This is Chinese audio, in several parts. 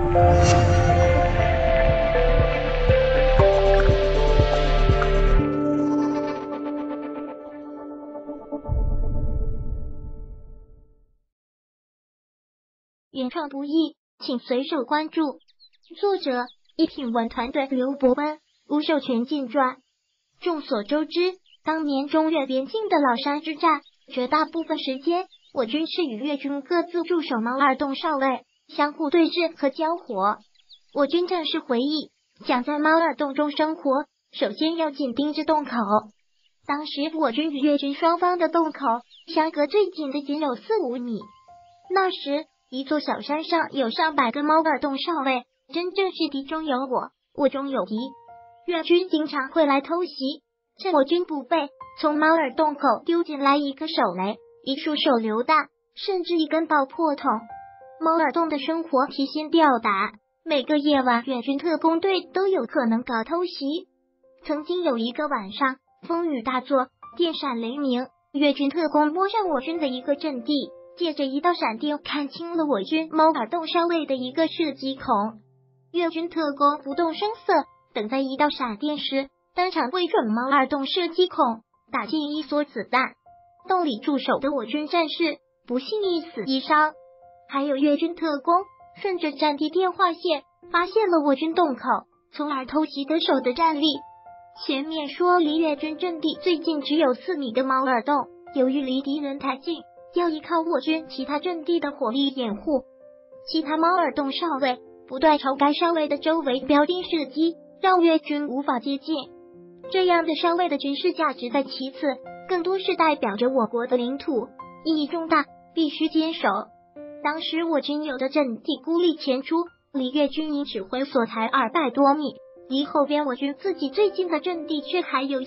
原创不易，请随手关注。作者：一品文团队刘伯温，无授权进传。众所周知，当年中越边境的老山之战，绝大部分时间，我军是与越军各自驻守猫耳洞哨位，相互对峙和交火。我军战士回忆，想在猫耳洞中生活，首先要紧盯着洞口。当时我军与越军双方的洞口相隔最近的仅有4-5米。那时，一座小山上有上百个猫耳洞哨位，真正是敌中有我，我中有敌。越军经常会来偷袭，趁我军不备，从猫耳洞口丢进来一个手雷、一束手榴弹，甚至一根爆破筒。猫耳洞的生活提心吊胆，每个夜晚越军特工队都有可能搞偷袭。曾经有一个晚上，风雨大作，电闪雷鸣，越军特工摸上我军的一个阵地，借着一道闪电看清了我军猫耳洞哨位的一个射击孔。越军特工不动声色，等在一道闪电时，当场对准猫耳洞射击孔，打进一梭子弹。洞里驻守的我军战士不幸一死一伤。还有越军特工顺着战地电话线发现了我军洞口，从而偷袭得手的战力。前面说离越军阵地最近只有4米的猫耳洞，由于离敌人太近，要依靠我军其他阵地的火力掩护。其他猫耳洞哨位不断朝该哨位的周围标定射击，让越军无法接近。这样的哨位的军事价值在其次，更多是代表着我国的领土，意义重大，必须坚守。当时我军有的阵地孤立前出，离越军营指挥所才200多米，离后边我军自己最近的阵地却还有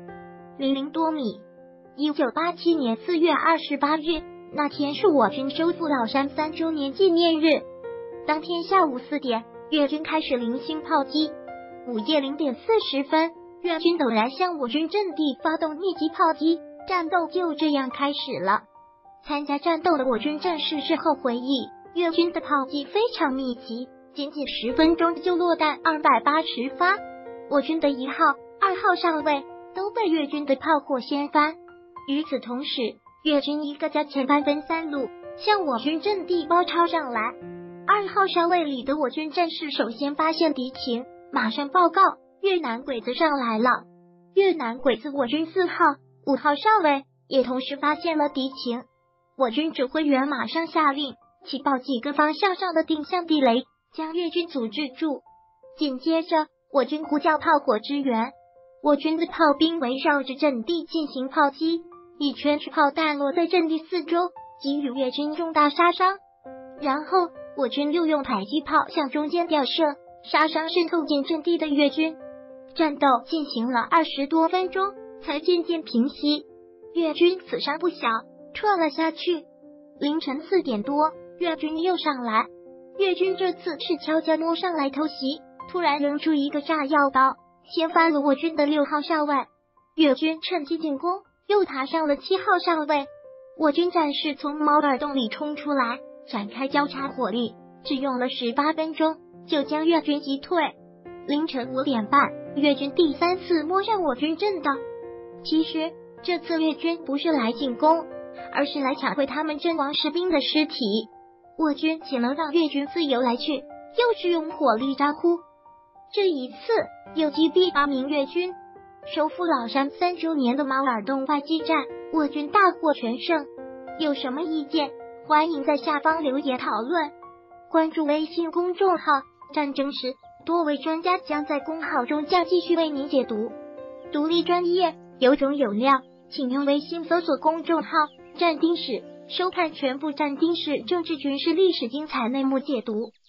400多米。1987年4月28日，那天是我军收复老山3周年纪念日。当天下午4点，越军开始零星炮击。午夜0点40分，越军陡然向我军阵地发动密集炮击，战斗就这样开始了。参加战斗的我军战士事后回忆，越军的炮击非常密集，仅仅10分钟就落弹280发。我军的1号、2号哨位都被越军的炮火掀翻。与此同时，越军一个加前半分3路向我军阵地包抄上来。2号哨位里的我军战士首先发现敌情，马上报告越南鬼子上来了。越南鬼子我军4号、5号哨位也同时发现了敌情，我军指挥员马上下令起爆几个方向上的定向地雷，将越军阻滞住。紧接着，我军呼叫炮火支援，我军的炮兵围绕着阵地进行炮击，一圈炮弹落在阵地四周，给予越军重大杀伤。然后我军又用迫击炮向中间吊射，杀伤渗透进阵地的越军。战斗进行了20多分钟，才渐渐平息。越军死伤不小，撤了下去。凌晨4点多，越军又上来。越军这次是悄悄摸上来偷袭，突然扔出一个炸药包，掀翻了我军的6号哨位。越军趁机进攻，又爬上了7号哨位。我军战士从猫耳洞里冲出来，展开交叉火力，只用了18分钟就将越军击退。凌晨5点半，越军第3次摸上我军阵地。其实这次越军不是来进攻，而是来抢回他们阵亡士兵的尸体。我军岂能让越军自由来去，又是用火力招呼。这一次又击毙8名越军，收复老山3周年的猫耳洞外激战，我军大获全胜。有什么意见，欢迎在下方留言讨论。关注微信公众号战争时，多位专家将在公号中继续为您解读。独立专业，有种有料，请用微信搜索公众号战丁史，收看全部战丁史政治军事历史精彩内幕解读。